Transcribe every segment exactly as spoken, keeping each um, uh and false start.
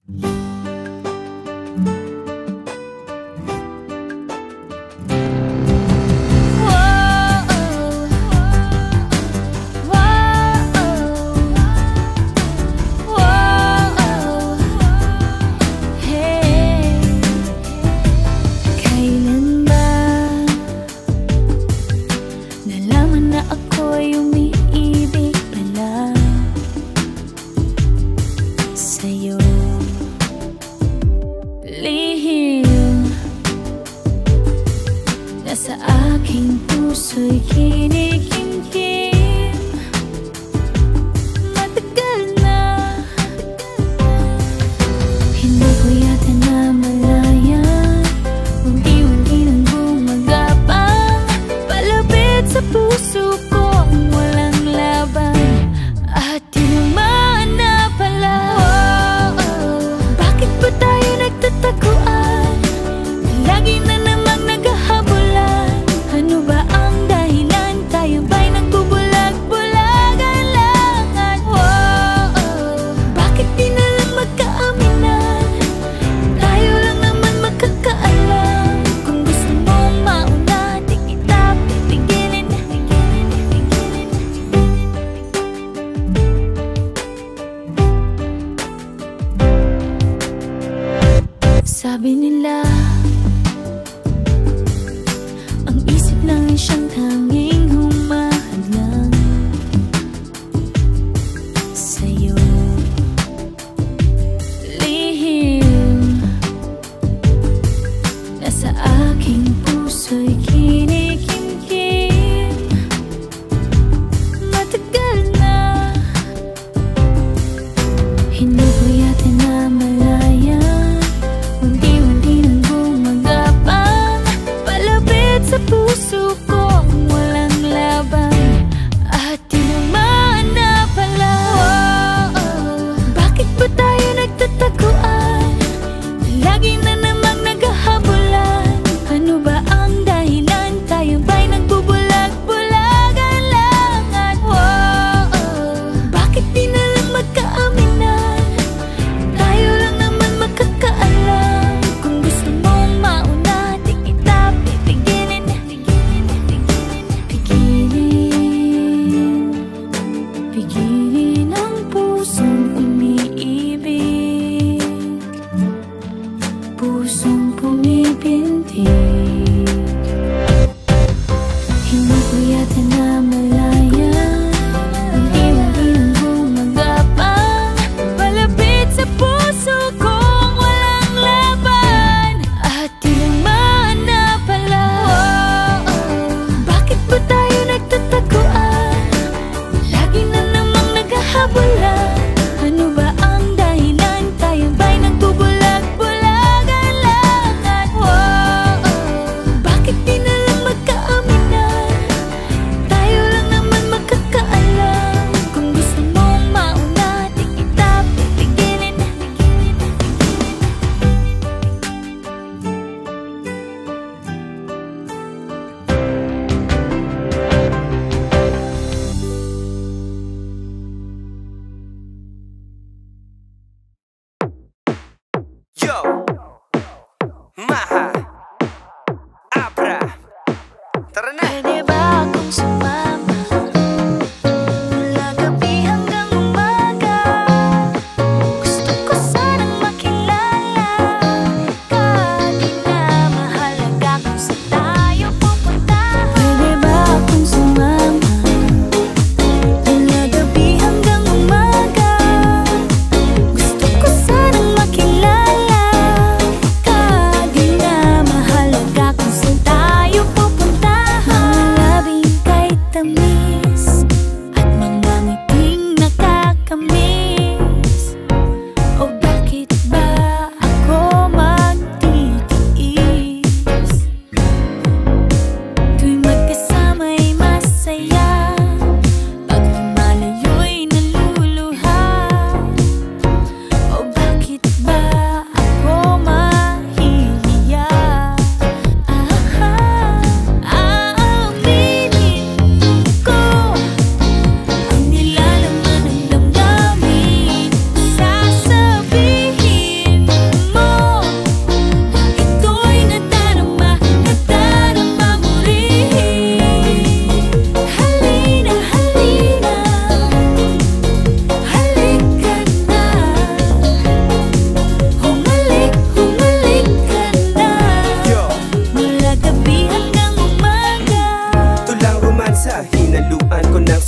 Sabi nila, ang isip lang siyang tanging humahadlang sa'yo. Lihim na sa aking puso'y kinikimkim. Matagal na hindi ko yata na malaya. Sa puso ko walang laban at tinamaan na pala. Oh, bakit ba tayo nagtataguan? Lagi na namang naghahabulan. Ano ba ang dahilan? Tayo ba'y nagbubulag-bulagan lang? At oh, bakit di na lang magkaaminan? Tayo lang naman makakaalam. Kung gusto mong mauna, di kita pipigilin. Pigilin ang pusong umiibig, pusong pumipintig. Hindi ko yata na malaya, hindi lang gumagapang palapit sa puso kong walang laban at tinamaan na pala. Bakit ba tayo nagtataguan? Lagi na namang naghahabulan. Ano ba ang dahilan? Tayo ba'y nagbubulag-bulagan lang? At oh, bakit di na lang magkaaminan? Tayo lang naman makakaalam. Kung gusto mong mauna, di kita pipigilin. Yo, Maha, Abra, tara na. Pwede ba akong sumama mula gabi hanggang umaga? Gusto ko sanang makilala ka. Di na mahalaga kung saan tayo pupunta. Pwede ba akong sumama mula gabi hanggang umaga? Gusto ko sanang makilala ka. Di na mahalaga kung saan tayo pupunta. Mga labing kay tamis at mga ngiting nakakamiss. O bakit ba ako magtitiis? Tuwing magkasama'y masaya, pag lumalayo'y naluluha. O bakit ba ako mahihiya? Aaminin ko ang nilalaman ng damdamin. Sasabihin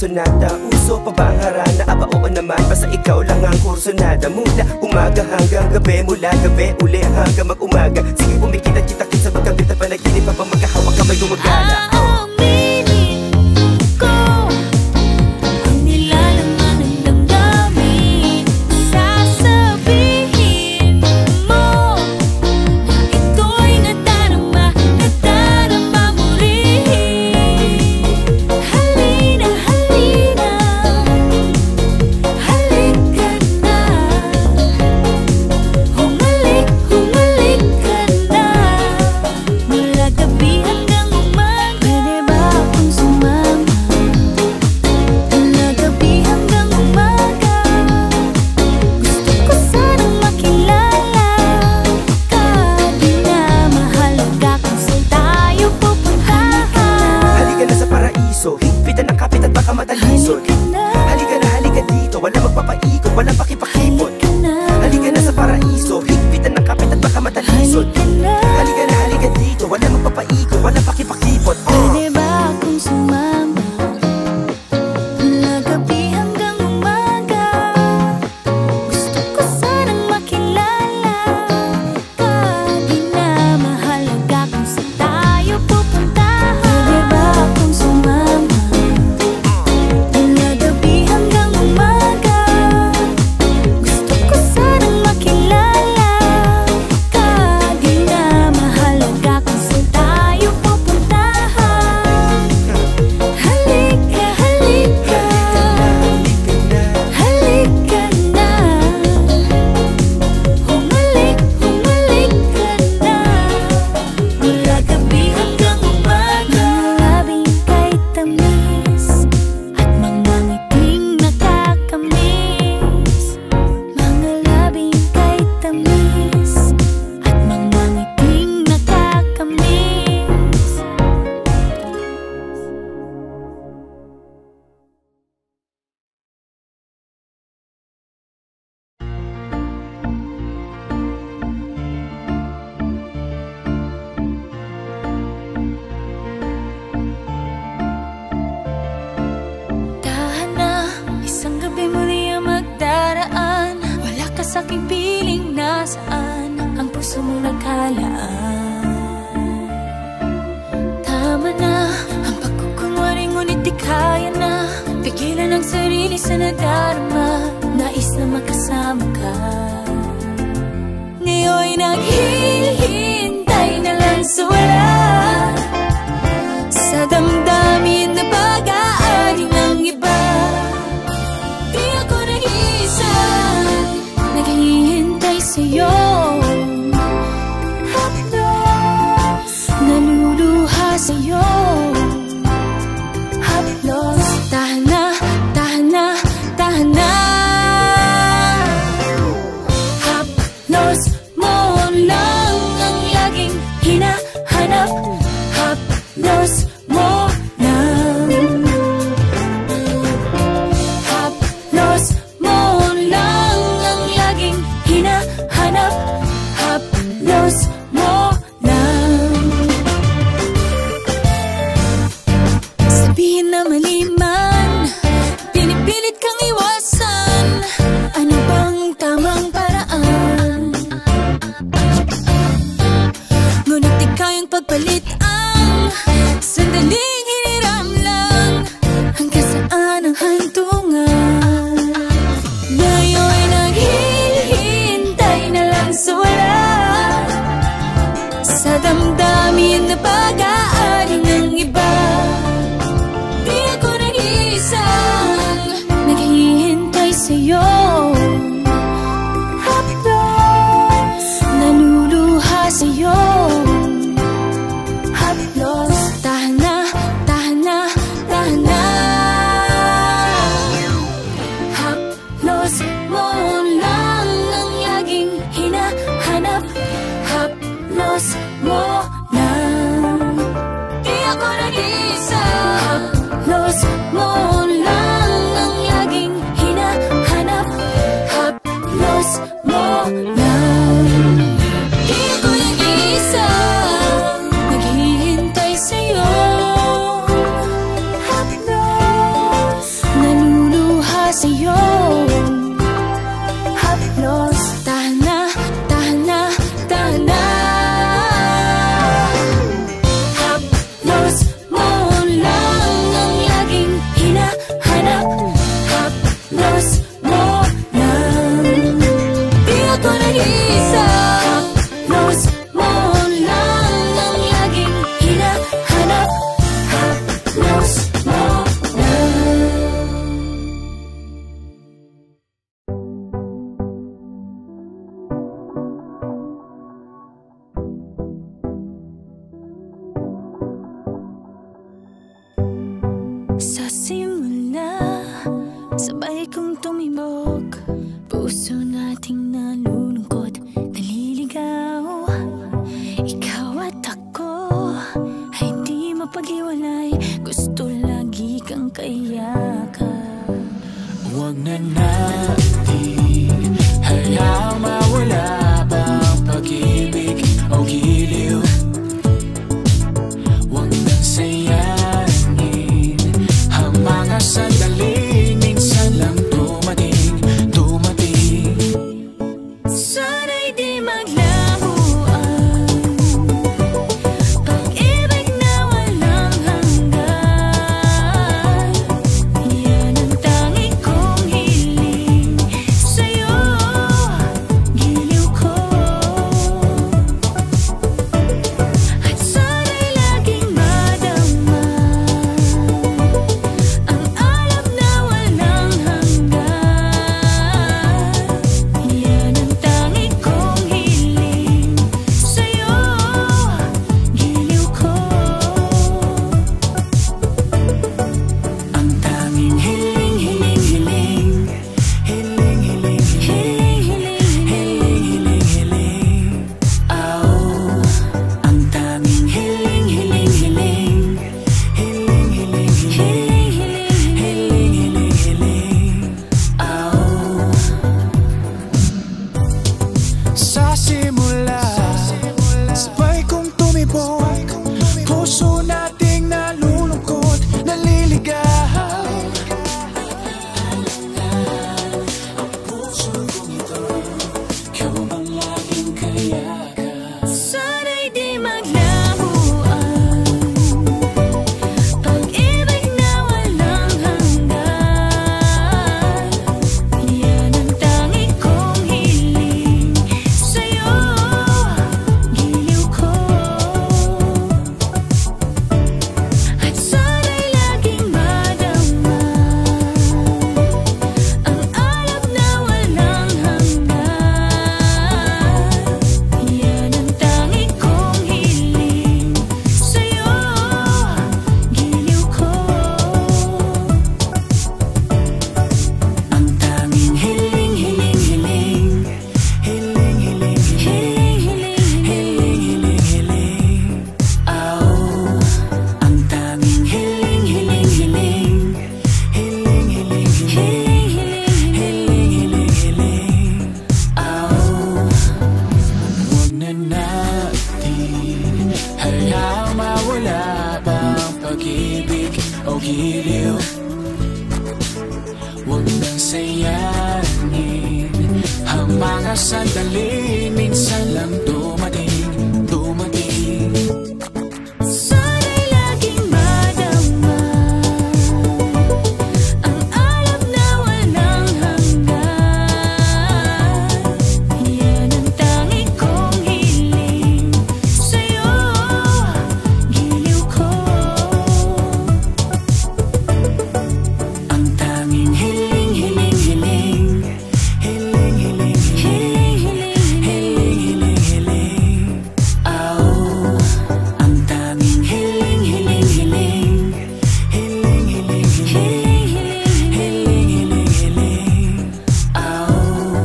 sonada. Uso pa ba ang harana? Aba oo naman, basta ikaw lang ang kursonada. Mula umaga hanggang gabi, mula gabi uli hanggang mag-umaga. Sige pumikit at kita-kit sa magkabit at panaginip. Habang magkahawak kamay gumagala. Aaminin ko ang nilalaman ng damdamin. Sasabihin mo na ito'y nadarama, nadarama mo rin. Halina, halina, halika na. Humalik, humalik ka na. Mula gabi hanggang umaga, pwede ba akong sumama? Mula gabi hanggang umaga, gusto ko sanang makilala ka. Di na mahalaga kung saan tayo pupunta. Halika na sa paraiso, higpitan ng kapit at baka matalisod. Halika na, Halika na, halika dito, wala magpapaikot, wala pakipakipot. halika na, Halika na sa paraiso, higpitan ng kapit at baka matalisod. halika na. Halika na, halika dito, wala magpapaikot, wala pakipakipot. Oh. Pwede ba akong sumama? Mula gabi hanggang umaga, gusto ko sanang makilala ka. Di na mahalaga kung saan tayo pupunta. Pwede ba akong sumama? Mula gabi hanggang umaga, gusto ko sanang makilala ka. Di na mahalaga kung saan tayo pupunta. Halika, halika, halika na. Humalik, humalik ka na. Mula gabi hanggang umaga, labing kay tamis at mga ngiting nakakamiss. Mga labing kay tamis at mga ngiting nakakamiss. Tahan na, isang gabi muli ang magdaraan. Wala ka sa'king piling nasaan ang puso mo nagkalaan. Tama na ang pagkukunwari, ngunit di kaya na pigilan ang sarili sa nadarama. Nais na makasama ka. Ngayon'y naghihintay na lang sa wala, sa damdamin na pag-aari ng iba. Di ako nag-iisan, naghihintay sa'yo. Haplos, naluluha sa'yo. Haplos, tahan na, tahan na, tahan na. Haplos mo lang ang laging hinahanap. Haplos mo lang. Haplos mo lang ang laging hinahanap. Haplos mo lang. Sabihin na mali man, pinipilit kang iwasan. Ano bang tamang paraan? Ngunit di kayang pagpalit ang sandaling hiniram lang. Hanggang saan ang hantungan? Ngayon'y naghihintay na lang sa wala, sa damdamin na pag-aari ng iba. Di ako nag-iisan, naghihintay sa'yo. Haplos, naluluha sa'yo. Haplos, tahan na, tahan na, tahan na. Haplos mo lang ang laging hinahanap. Haplos mo lang. Di ako nag-iisa. Haplos mo lang ang laging hinahanap. Haplos mo lang. Di ako nag-iisa, naghihintay sa'yo. Haplos, isa. Hapnos mo lang ang laging hinahanap. Hapnos mo lang. Sa simula, sabay kong tumibok, puso nating nalulungkot, naliligaw. Ikaw at ako ay di mapaghiwalay, gusto lagi kang kayakap. Huwag na natin hayaang mawala pa ang pag-ibig o giliw. Huwag nang sayangin ang mga sandaling minsan lang dumating, dumating. Sana'y di maglaho ang pag-ibig na walang hanggan. Yan ang tangi kong hiling sa'yo, giliw ko. At sana'y laging madama ang alam na walang hanggan. Yan ang tangi kong hiling sa'yo, giliw ko. Ang tanging hiling, hiling, hiling, hiling, hiling, hiling, hiling, hiling, hiling. Oh, ang tanging hiling, hiling, hiling, hiling, hiling, hiling, hiling, hiling, hiling. Oh, sa simula, sabay kong tumibok, puso nating nalulungkot, naliligaw. Ang puso kong ito, ikaw ang laging kayakap. Sana'y di maglaho ang pag-ibig na walang hanggan. Yan ang tangi kong hiling sa'yo, giliw ko. At sana'y laging madama ang alam na walang hanggan. Yan ang tangi kong hiling sa'yo, giliw ko. Ang tanging hiling, hiling, hiling, hiling, hiling, hiling, hiling, hiling, hiling. Oh, ang tanging hiling, hiling, hiling, hiling, hiling, hiling, hiling, hiling, hiling. Oh, huwag na natin hayaang mawala pa ang pag-ibig o giliw. Huwag nang sayangin ang mga sandaling minsan lang dumating, dumating. Sana'y laging madama ang alam na walang hanggan. Yan ang tangi kong hiling sa'yo, giliw ko. Ang tanging hiling, hiling, hiling, hiling, hiling, hiling, hiling, hiling, hiling. Oh, ang tanging hiling, hiling, hiling, hiling, hiling, hiling, hiling, hiling, hiling. Oh,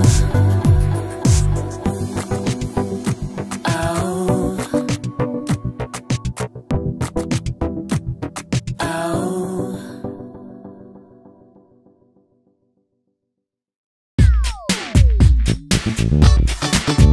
oh, oh.